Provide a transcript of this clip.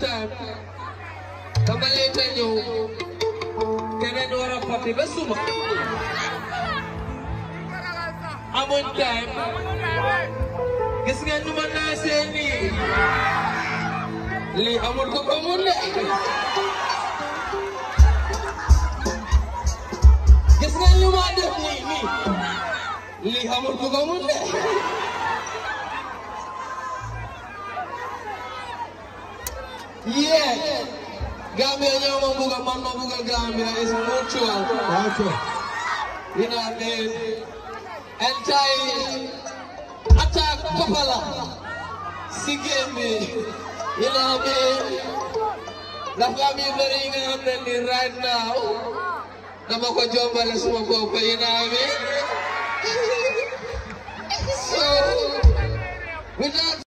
time dama leeta ñëw keneen war a fàtte ba suba amuñ time gis ngeen nu ma naasee nii lii amul ko ko mun de gis ngeen lu ma def nii lii amul ko ko mun de yeah Gambia ñoo ma bugga man ma bugga Gambia is mutual Okay. you know what I mean anti attack Papala si game bi you know what I mean dafa am yu bëri yi nga xam ne ni right now dama ko jombale suma bopp you know what I mean so without